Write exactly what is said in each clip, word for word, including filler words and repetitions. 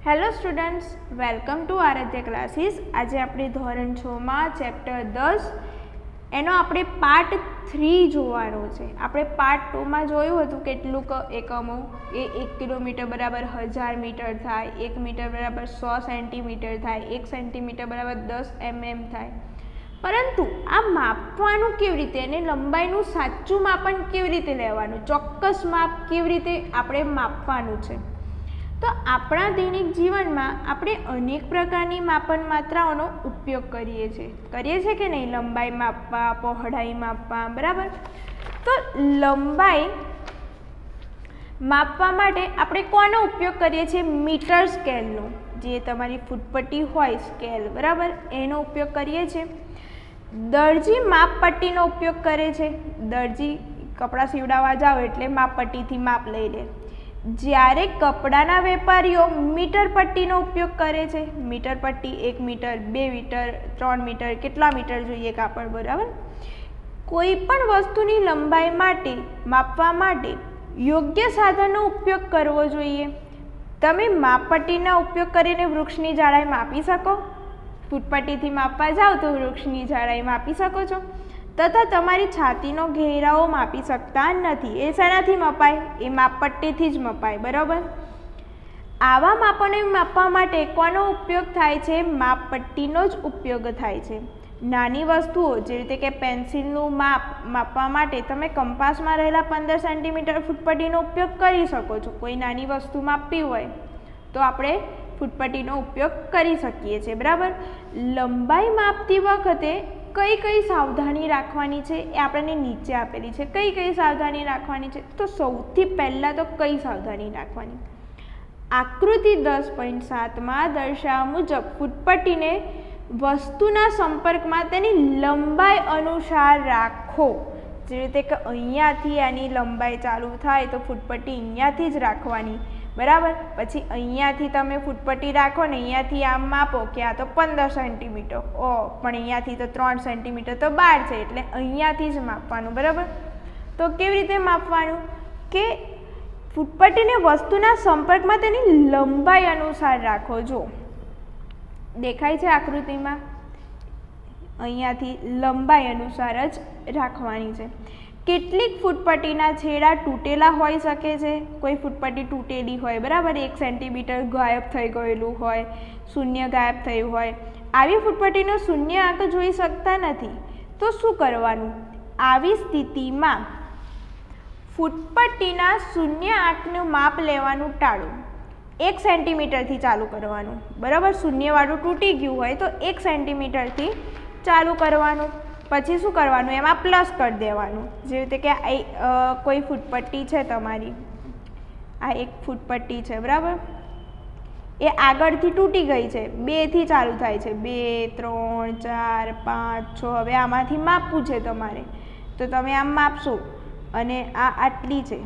Hello students, welcome to Aradhya classes. આજે આપણે ધોરણ છ માં ચેપ્ટર દસ એનો આપણે પાર્ટ થ્રી જોવાનો છે। આપણે પાર્ટ ટુ માં જોયું હતું કેટલુંક એકમો એ એક કિલોમીટર બરાબર હજાર મીટર થાય, એક મીટર બરાબર સો સેન્ટીમીટર થાય, એક સેન્ટીમીટર બરાબર દસ એમએમ થાય। પરંતુ આ માપવાનું કેવી રીતે અને લંબાઈનું સાચું માપન કેવી રીતે લેવાનું, ચોક્કસ માપ કેવી રીતે આપણે માપવાનું છે। तो अपना दैनिक जीवन में आपणे अनेक प्रकारनी मापन मात्राओं उपयोग करीए छे करीए छे के नहीं। लंबाई मापवा, पहोळाई मापवा, बराबर। तो लंबाई मापवा माटे आपणे कोनो उपयोग करीए छे? मीटर स्केलनो, जे तमारी फूटपट्टी होय स्केल, बराबर, एनो उपयोग करीए छे। दर्जी मापपट्टीनो उपयोग करे छे। दर्जी कपड़ा सीवડાવવા जाओ एटले मापपट्टीथी माप लई ले। જ્યારે કપડાના વેપારીઓ મીટર પટ્ટીનો ઉપયોગ કરે છે। મીટર પટ્ટી એક મીટર, બે મીટર, ત્રણ મીટર, કેટલા મીટર જોઈએ કાપડ, બરાબર। કોઈ પણ વસ્તુની લંબાઈ માટે માપવા માટે યોગ્ય સાધનનો ઉપયોગ કરવો જોઈએ। તમે માપપટ્ટીનો ઉપયોગ કરીને વૃક્ષની જાડાઈ માપી શકો? ફૂટપટ્ટીથી માપવા જાઓ તો વૃક્ષની જાડાઈ માપી શકો છો, तथा तमारी छातीनो घेराओ मापी सकता नहीं। ए शेनाथी मपाय? ए मापपट्टीथी ज मपाय, बराबर। आवा मापोने मापवा माटे कोनो उपयोग थाय छे? मापपट्टीनो ज उपयोग थाय छे। नानी वस्तुओ जे रीते के पेन्सिलनुं माप मापवा माटे तमे कंपासमां रहेला पंदर सेंटीमीटर फूटपट्टीनो उपयोग करी शको छो। कोई नानी वस्तु मापवी होय तो आपणे फूटपट्टीनो उपयोग करी शकीए छीए, बराबर। लंबाई मापती वखते कई कई सावधानी राखवानी छे ए आपणे नीचे आपेली छे। कई कई सावधानी राखवानी छे तो सौथी पहला तो कई सावधानी राखवानी? आकृति दस पॉइंट सात में दर्शाव्या मुजब फूटपट्टी ने वस्तुना संपर्क में तेनी लंबाई अनुसार राखो। जे रीते के अहींयाथी आनी लंबाई चालू थाय तो फूटपट्टी अहींयाथी ज राखवानी, बराबर। पछी अहींयाथी तमे फूटपट्टी राखो ने अहींयाथी आम मापो कि आ तो पंदर सेंटीमीटर, ओ पण अहींयाथी तो त्रण सेंटीमीटर तो बार छे एटले अहींयाथी ज मापवानुं, बराबर। तो केवी रीते मापवानुं के फूटपट्टी ने वस्तुना संपर्क में तेनी लंबाई अनुसार राखो। जो देखाय छे आकृति में, अहींयाथी लंबाई अनुसार ज राखवानी छे। કેટલીક ફૂટપટ્ટીના છેડા તૂટેલા હોઈ શકે છે। કોઈ ફૂટપટ્ટી તૂટેલી હોય, બરાબર, એક સેન્ટીમીટર ગાયબ થઈ ગયેલું હોય, શૂન્ય ગાયબ થયું હોય। આવી ફૂટપટ્ટીનો શૂન્ય આંક જોઈ શકતા નથી તો શું કરવાનું? આવી સ્થિતિમાં ફૂટપટ્ટીના શૂન્ય આંકનું માપ લેવાનું ટાળો। એક સેન્ટીમીટરથી ચાલુ કરવાનું, બરાબર। શૂન્યવાળું તૂટી ગયું હોય તો એક સેન્ટીમીટરથી ચાલુ કરવાનું। પછી શું કરવાનું? એમાં પ્લસ કરી દેવાનું। જે રીતે કે આ કોઈ ફૂટપટ્ટી છે તમારી, આ એક ફૂટપટ્ટી છે, બરાબર, એ આગળથી તૂટી ગઈ છે, બેથી ચાલુ થાય છે, બે, ત્રણ, ચાર, પાંચ, છ। હવે આમાંથી માપવું છે તમારે તો તમે આમ માપશો અને આ આટલી છે,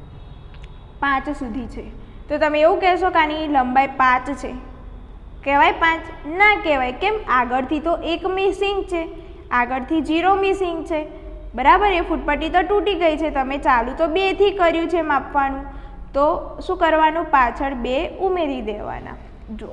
પાંચ સુધી છે તો તમે એવું કહેશો કે આની લંબાઈ પાંચ છે, કહેવાય પાંચ? ના કહેવાય। કેમ? આગળથી તો એક મિસિંગ છે, આગળથી જીરો મિસિંગ છે, બરાબર। એ ફૂટપટ્ટી તો તૂટી ગઈ છે, તમે ચાલુ તો બેથી કર્યું છે માપવાનું, તો શું કરવાનું? પાછળ બે ઉમેરી દેવાના। જો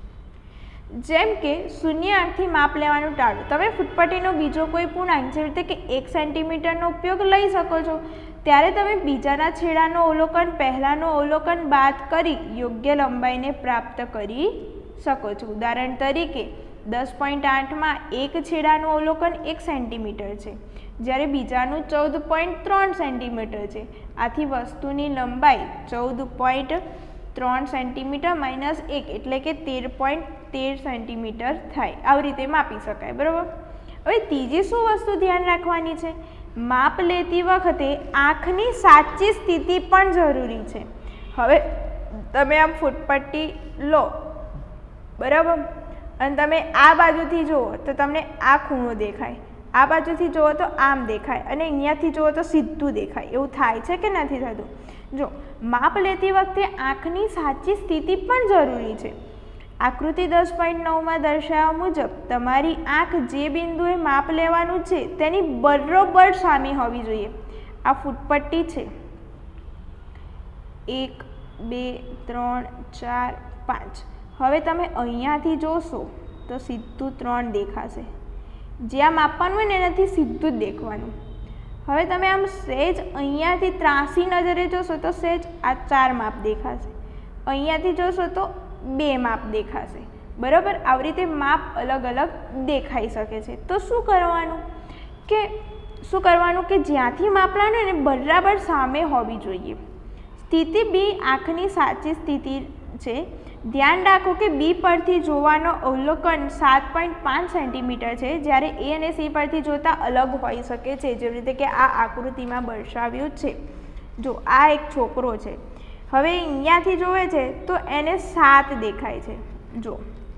જેમ કે શૂન્ય આંકથી માપ લેવાનું ટાળો। તમે ફૂટપટ્ટીનો બીજો કોઈ પૂર્ણાંક જે રીતે કે એક સેન્ટીમીટરનો ઉપયોગ લઈ શકો છો ત્યારે તમે બીજાના છેડાનો અવલોકન પહેલાંનો અવલોકન બાદ કરી યોગ્ય લંબાઈને પ્રાપ્ત કરી શકો છો। ઉદાહરણ તરીકે दस पॉइंट आठ में एक छेड़ानु अवलोकन एक सेंटीमीटर है, ज्यारे बीजानु चौदह पॉइंट त्रण सेंटीमीटर है। आथी वस्तुनी लंबाई चौदह पॉइंट त्रण सेंटीमीटर माइनस एक एटले के तेर पॉइंट तेर सेंटीमीटर थाय। आ रीते मापी शकाय, बराबर। हवे तीजी शुं वस्तु ध्यान राखवानी छे? माप लेती वखते आँखनी साची स्थिति पण जरूरी है। हवे तमे आम फूटपट्टी लो, बराबर, અને તમે આ બાજુથી જુઓ તો તમને આ ખૂણો દેખાય, આ બાજુથી જુઓ તો આમ દેખાય અને અહીંયાથી જુઓ તો સીધું દેખાય। એવું થાય છે કે નથી થતું? જો માપ લેતી વખતે આંખની સાચી સ્થિતિ પણ જરૂરી છે। આકૃતિ દસ પોઈન્ટ નવમાં દર્શાવ્યા મુજબ તમારી આંખ જે બિંદુએ માપ લેવાનું છે તેની બરોબર સામે હોવી જોઈએ। આ ફૂટપટ્ટી છે, એક, બે, ત્રણ, ચાર, પાંચ। હવે તમે અહીંયાથી જોશો તો સીધું ત્રણ દેખાશે, જ્યાં માપવાનું હોય ને એનાથી સીધું જ દેખવાનું. હવે તમે આમ સહેજ અહીંયાથી ત્રાસી નજરે જોશો તો સહેજ આ ચાર માપ દેખાશે, અહીંયાથી જોશો તો બે માપ દેખાશે, બરાબર. આવી રીતે માપ અલગ અલગ દેખાઈ શકે છે. તો શું કરવાનું કે શું કરવાનું કે જ્યાંથી માપ લાવવાનું એને બરાબર સામે હોવી જોઈએ. સ્થિતિ બી આંખની સાચી સ્થિતિ છે. ધ્યાન રાખો કે બી પરથી જોવાનો અવલોકન સાત પોઈન્ટ પાંચ સેન્ટીમીટર છે, જ્યારે એ અને સી પરથી જોતા અલગ હોઈ શકે છે, જેવી રીતે કે આ આકૃતિમાં દર્શાવ્યું છે. જો આ એક છોકરો છે, હવે અહીંયાથી જોવે છે તો એને સાત દેખાય છે. જો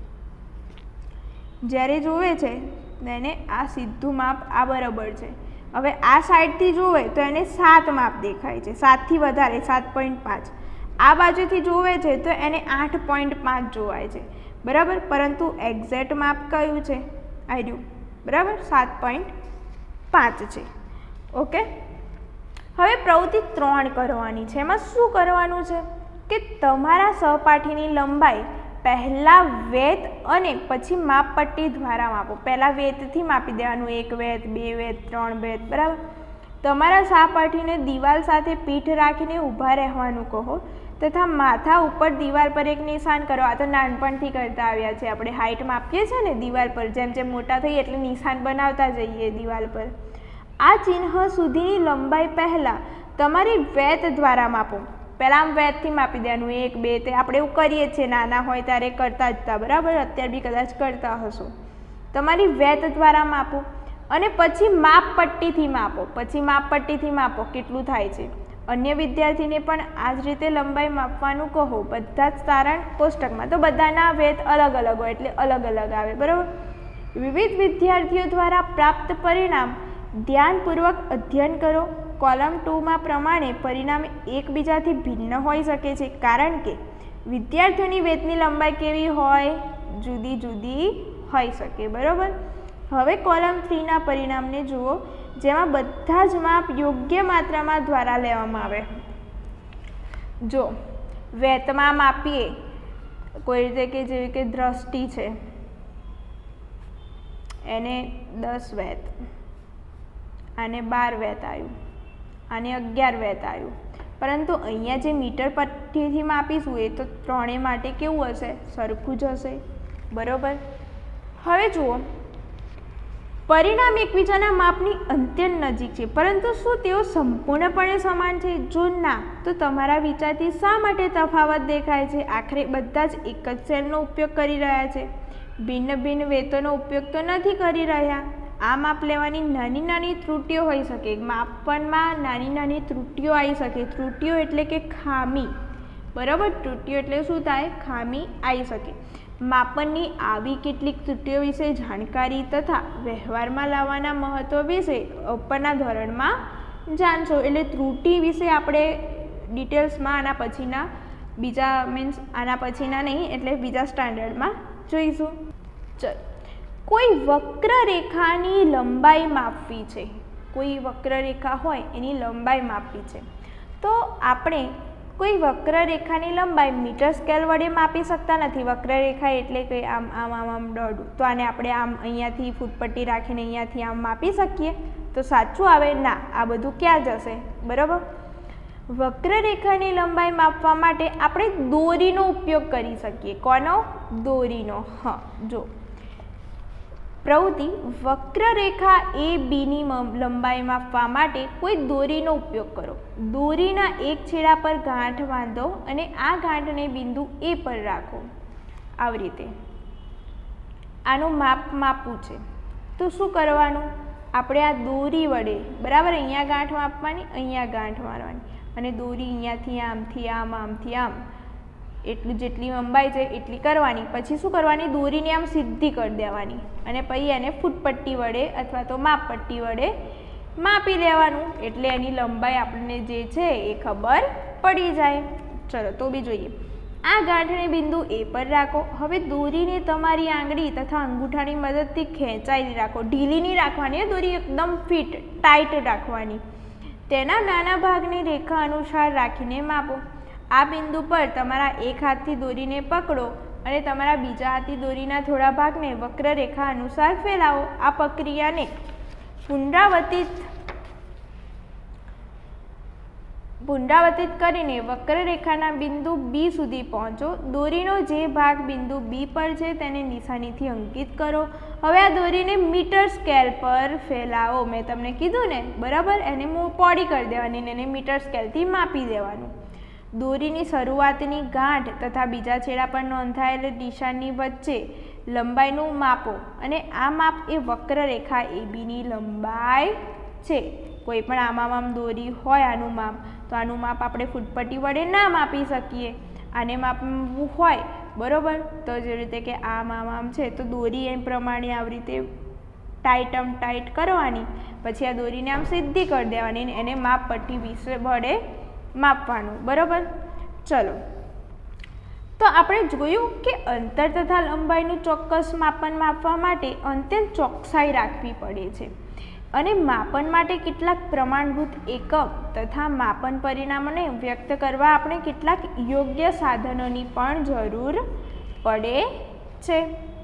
જ્યારે જોવે છે એને આ સીધું માપ આ બરાબર છે. હવે આ સાઈડથી જોવે તો એને સાત માપ દેખાય છે, સાતથી વધારે સાત પોઈન્ટ પાંચ. આ બાજુથી જોવે છે તો એને આઠ પોઈન્ટ પાંચ જોવાય છે, બરાબર. પરંતુ એક્ઝેક્ટ માપ કયું છે? આવ્યું, બરાબર, સાત પોઈન્ટ પાંચ છે. ઓકે. હવે પ્રવૃત્તિ ત્રણ કરવાની છે. એમાં શું કરવાનું છે કે તમારા સહપાઠીની લંબાઈ પહેલાં વેત અને પછી માપપટ્ટી દ્વારા માપો. પહેલાં વેતથી માપી દેવાનું, એક વેત, બે વેત, ત્રણ વેત, બરાબર. તમારા સહપાઠીને દિવાલ સાથે પીઠ રાખીને ઊભા રહેવાનું કહો તથા માથા ઉપર દિવાલ પર એક નિશાન કરો. આ તો નાનપણથી કરતા આવ્યા છે આપણે, હાઇટ માપીએ છીએ ને દિવાલ પર, જેમ જેમ મોટા થઈએ એટલે નિશાન બનાવતા જઈએ દિવાલ પર. આ ચિહ્ન સુધીની લંબાઈ પહેલાં તમારી વેત દ્વારા માપો. પહેલાં આમ વેતથી માપી દેવાનું, એક બે, તે આપણે એવું કરીએ છીએ, નાના હોય ત્યારે કરતા જ હતા, બરાબર. અત્યારે બી કદાચ કરતા હશો. તમારી વેત દ્વારા માપો અને પછી માપપટ્ટીથી માપો. પછી માપપટ્ટીથી માપો કેટલું થાય છે. અન્ય વિદ્યાર્થીને પણ આ જ રીતે લંબાઈ માપવાનું કહો. બધા જ તારણ કોષ્ટકમાં, તો બધાના વેત અલગ અલગ હોય એટલે અલગ અલગ આવે, બરાબર. વિવિધ વિદ્યાર્થીઓ દ્વારા પ્રાપ્ત પરિણામ ધ્યાનપૂર્વક અધ્યયન કરો. કોલમ ટુમાં પ્રમાણે પરિણામ એકબીજાથી ભિન્ન હોઈ શકે છે, કારણ કે વિદ્યાર્થીઓની વેતની લંબાઈ કેવી હોય? જુદી જુદી હોઈ શકે, બરાબર. હવે કોલમ થ્રીના પરિણામને જુઓ, જેમાં બધા જ માપ યોગ્ય માત્રામાં દ્વારા લેવામાં આવે. જો વેતમાં માપીએ કોઈ રીતે કે જેવી કે દ્રષ્ટિ છે, એને દસ વેત, આને બાર વેત આવ્યું, આને અગિયાર વેત આવ્યું. પરંતુ અહીંયા જે મીટર પટ્ટીથી માપીશું એ તો ત્રણેય માટે કેવું હશે? સરખું જ હશે, બરાબર. હવે જુઓ, પરિણામ એકબીજાના માપની અત્યંત નજીક છે, પરંતુ શું તેઓ સંપૂર્ણપણે સમાન છે? જો ના, તો તમારા વિચારથી શા માટે તફાવત દેખાય છે? આખરે બધા જ એક જ સેલનો ઉપયોગ કરી રહ્યા છે, ભિન્ન ભિન્ન વેતોનો ઉપયોગ તો નથી કરી રહ્યા. આ માપ લેવાની નાની નાની ત્રુટીઓ હોઈ શકે. માપનમાં નાની નાની ત્રુટીઓ આવી શકે. ત્રુટીઓ એટલે કે ખામી, બરાબર. ત્રુટીઓ એટલે શું થાય? ખામી આવી શકે. માપનની આવી કેટલીક ત્રુટીઓ વિશે જાણકારી તથા વ્યવહારમાં લાવવાના મહત્વ વિશે ઉપરના ધોરણમાં જાણશો. એટલે ત્રુટી વિશે આપણે ડિટેલ્સમાં આના પછીના બીજા મીન્સ આના પછીના નહીં એટલે બીજા સ્ટાન્ડર્ડમાં જોઈશું. ચલો, કોઈ વક્રરેખાની લંબાઈ માપવી છે. કોઈ વક્રરેખા હોય એની લંબાઈ માપવી છે, તો આપણે કોઈ વક્રરેખાની લંબાઈ મીટર સ્કેલ વડે માપી શકતા નથી. વક્રરેખા એટલે કે આમ આમ આમ આમ દોડવું, તો આને આપણે આમ અહીંયાથી ફૂટપટ્ટી રાખીને અહીંયાથી આમ માપી શકીએ? તો સાચું આવે ના. આ બધું ક્યાં જશે? બરાબર. વક્રરેખાની લંબાઈ માપવા માટે આપણે દોરીનો ઉપયોગ કરી શકીએ. કોનો? દોરીનો. હા, જો પ્રવૃત્તિ વક્રરેખા એ બીની લંબાઈ માપવા માટે કોઈ દોરીનો ઉપયોગ કરો. દોરીના એક છેડા પર ગાંઠ બાંધો અને આ ગાંઠને બિંદુ એ પર રાખો. આવી રીતે આનું માપ માપવું છે તો શું કરવાનું? આપણે આ દોરી વડે, બરાબર, અહીંયા ગાંઠ માપવાની, અહીંયા ગાંઠ મારવાની અને દોરી અહીંયાથી આમથી આમ આમથી આમ એટલું જેટલી લંબાઈ છે એટલી કરવાની. પછી શું કરવાની? દોરીને આમ સીધી કરી દેવાની અને પછી એને ફૂટપટ્ટી વડે અથવા તો માપપટ્ટી વડે માપી લેવાનું. એટલે એની લંબાઈ આપણને જે છે એ ખબર પડી જાય. ચલો તો બી જોઈએ. આ ગાંઠને બિંદુ એ પર રાખો. હવે દોરીને તમારી આંગળી તથા અંગૂઠાની મદદથી ખેંચાઈ રાખો. ઢીલી નહીં રાખવાની, દોરી એકદમ ફિટ ટાઈટ રાખવાની. તેના નાના ભાગની રેખા અનુસાર રાખીને માપો. આ બિંદુ પર તમારા એક હાથથી દોરીને પકડો અને તમારા બીજા હાથની દોરીના થોડા ભાગને વક્ર રેખા અનુસાર ફેલાવો. આ પ્રક્રિયાને પુનરાવર્તિત પુનરાવર્તિત કરીને વક્રરેખાના બિંદુ બી સુધી પહોંચો. દોરીનો જે ભાગ બિંદુ બી પર છે તેને નિશાનીથી અંકિત કરો. હવે આ દોરીને મીટર સ્કેલ પર ફેલાવો. મેં તમને કીધું ને, બરાબર, એને પોળી કરી દેવાની ને એને મીટર સ્કેલથી માપી દેવાનું. દોરીની શરૂઆતની ગાંઠ તથા બીજા છેડા પર નોંધાયેલ નિશાનની વચ્ચે લંબાઈનું માપો અને આ માપ એ વક્રરેખા એબીની લંબાઈ છે. કોઈ પણ આમાં આમ દોરી હોય આનું માપ, તો આનું માપ આપણે ફૂટપટ્ટી વડે ના માપી શકીએ. આને માપવું હોય, બરાબર, તો જે રીતે કે આમ આમ આમ છે તો દોરી એ પ્રમાણે આવી રીતે ટાઈટ આમ ટાઈટ કરવાની, પછી આ દોરીને આમ સીધી કરી દેવાની, એને માપ પટ્ટી વિશે વડે માપવાનું. બરાબર, ચલો. તો આપણે જોયું કે અંતર તથા લંબાઈનું ચોક્કસ માપન માપવા માટે અંતે ચોકસાઈ રાખવી પડે છે અને માપન માટે કેટલાક પ્રમાણભૂત એકમ તથા માપન પરિણામોને વ્યક્ત કરવા આપણે કેટલાક યોગ્ય સાધનોની પણ જરૂર પડે છે.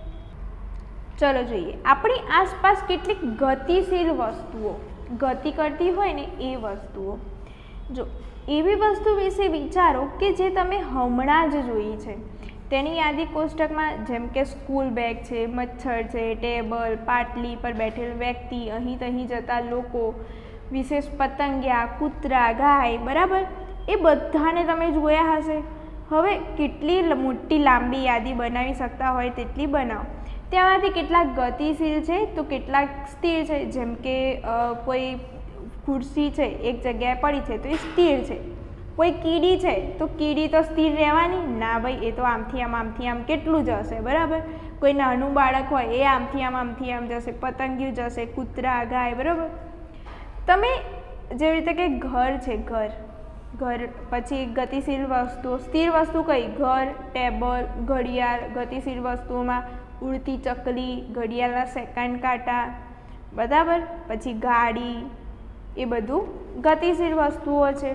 ચલો જોઈએ, આપણી આસપાસ કેટલીક ગતિશીલ વસ્તુઓ, ગતિ કરતી હોય ને એ વસ્તુઓ. જો એવી વસ્તુ વિશે વિચારો કે જે તમે હમણાં જ જોઈ છે. તેની યાદી કોષ્ટકમાં જેમ કે સ્કૂલ બેગ છે, મચ્છર છે, ટેબલ, પાટલી પર બેઠેલ વ્યક્તિ, અહીં તહીં જતા લોકો, વિશેષ પતંગિયા, કૂતરા, ગાય, બરાબર, એ બધાને તમે જોયા હશે. હવે કેટલી મોટી લાંબી યાદી બનાવી શકતા હોય તેટલી બનાવો. તેમાંથી કેટલાક ગતિશીલ છે તો કેટલાક સ્થિર છે. જેમ કે કોઈ ખુરશી છે એક જગ્યાએ પડી છે તો એ સ્થિર છે. કોઈ કીડી છે તો કીડી તો સ્થિર રહેવાની ના ભાઈ, એ તો આમથી આમ આમથી આમ કેટલું જશે, બરાબર. કોઈ નાનું બાળક હોય એ આમથી આમ આમથી આમ જશે, પતંગિયું જશે, કૂતરા, ગાય, બરાબર. તમે જેવી રીતે કે ઘર છે, ઘર ઘર પછી ગતિશીલ વસ્તુઓ, સ્થિર વસ્તુ કઈ? ઘર, ટેબલ, ઘડિયાળ. ગતિશીલ વસ્તુઓમાં ઉડતી ચકલી, ઘડિયાળના સેકન્ડ કાંટા, બરાબર, પછી ગાડી, એ બધું ગતિશીલ વસ્તુઓ છે.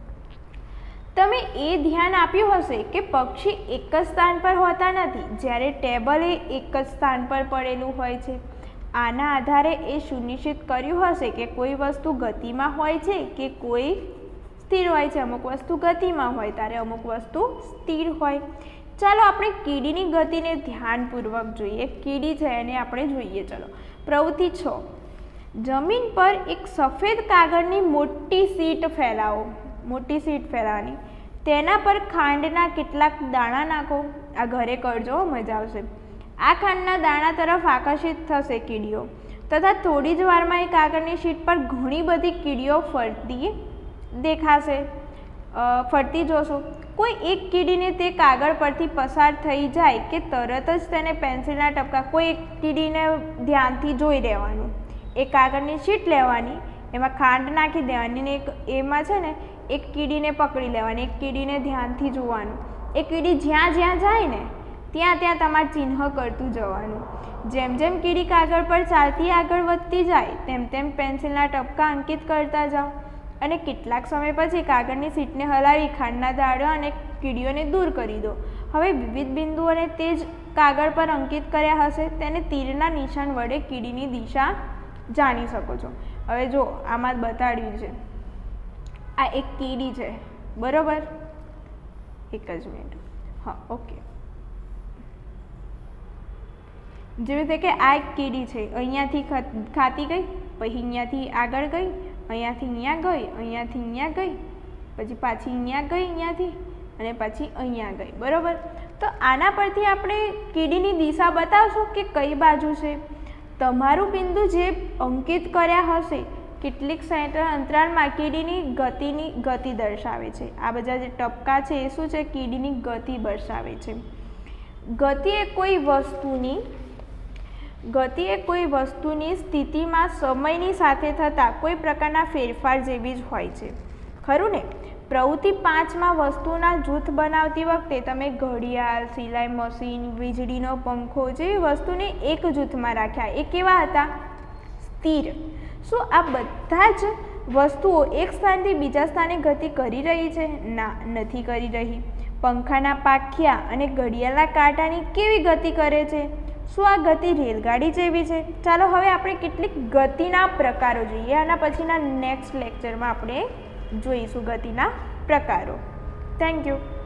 તમે એ ધ્યાન આપ્યું હશે કે પક્ષી એક જ સ્થાન પર હોતા નથી, જ્યારે ટેબલ એ એક જ સ્થાન પર પડેલું હોય છે. આના આધારે એ સુનિશ્ચિત કર્યું હશે કે કોઈ વસ્તુ ગતિમાં હોય છે કે કોઈ સ્થિર હોય છે. અમુક વસ્તુ ગતિમાં હોય ત્યારે અમુક વસ્તુ સ્થિર હોય. ચાલો આપણે કીડીની ગતિને ધ્યાનપૂર્વક જોઈએ. કીડી છે એને આપણે જોઈએ. ચલો, પ્રવૃત્તિ છ. જમીન પર એક સફેદ કાગળની મોટી શીટ ફેલાવો. મોટી શીટ ફેલાવાની, તેના પર ખાંડના કેટલાક દાણા નાખો. આ ઘરે કરજો, મજા આવશે. આ ખાંડના દાણા તરફ આકર્ષિત થશે કીડીઓ તથા થોડી જ વારમાં એ કાગળની શીટ પર ઘણી બધી કીડીઓ ફરતી દેખાશે, ફરતી જોશો. કોઈ એક કીડીને તે કાગળ પરથી પસાર થઈ જાય કે તરત જ તેને પેન્સિલના ટપકા, કોઈ એક કીડીને ધ્યાનથી જોઈ રહેવાનું. એ કાગળની શીટ લેવાની, એમાં ખાંડ નાખી દેવાની ને એક એમાં છે ને એક કીડીને પકડી લેવાની, એક કીડીને ધ્યાનથી જોવાનું. એ કીડી જ્યાં જ્યાં જાય ને ત્યાં ત્યાં તમારે ચિહ્ન કરતું જવાનું. જેમ જેમ કીડી કાગળ પર ચાલતી આગળ વધતી જાય તેમ તેમ પેન્સિલના ટપકા અંકિત કરતા જાઓ અને કેટલાક સમય પછી કાગળની શીટને હલાવી ખાંડના દાણા અને કીડીઓને દૂર કરી દો. હવે વિવિધ બિંદુઓને તે જ કાગળ પર અંકિત કર્યા હશે તેને તીરના નિશાન વડે કીડીની દિશા જાણી શકો છો. હવે જો આમાં જ બતાડ્યું છે, આ એક કીડી છે, બરાબર. એક જ મિનિટ, હા, ઓકે. જેવી રીતે કે આ એક કીડી છે, અહીંયાથી ખાતી ગઈ, પછી અહીંયાથી આગળ ગઈ, અહીંયાથી અહીંયા ગઈ, અહીંયાથી અહીંયા ગઈ, પછી પાછી અહીંયા ગઈ, અહીંયાથી અને પછી અહીંયા ગઈ, બરાબર. તો આના પરથી આપણે કીડીની દિશા બતાવશું કે કઈ બાજુ છે. તમારું બિંદુ જે અંકિત કર્યા હશે કેટલીક સેન્ટર અંતરાળમાં કીડીની ગતિની ગતિ દર્શાવે છે. આ બધા જે ટપકા છે એ શું છે? કીડીની ગતિ દર્શાવે છે. ગતિ એ કોઈ વસ્તુની ગતિ એ કોઈ વસ્તુની સ્થિતિમાં સમયની સાથે થતા કોઈ પ્રકારના ફેરફાર જેવી જ હોય છે, ખરું ને? પ્રવૃત્તિ પાંચમાં વસ્તુના જૂથ બનાવતી વખતે તમે ઘડિયાળ, સિલાઈ મશીન, વીજળીનો પંખો જેવી વસ્તુને એક જૂથમાં રાખ્યા. એ કેવા હતા? સ્થિર. શું આ બધા જ વસ્તુઓ એક સ્થાનથી બીજા સ્થાને ગતિ કરી રહી છે? ના, નથી કરી રહી. પંખાના પાંખિયા અને ઘડિયાળના કાંટાની કેવી ગતિ કરે છે? શું આ ગતિ રેલગાડી જેવી છે? ચાલો હવે આપણે કેટલીક ગતિના પ્રકારો જોઈએ. આના પછીના નેક્સ્ટ લેક્ચરમાં આપણે જોઈશું ગતિના પ્રકારો. Thank you.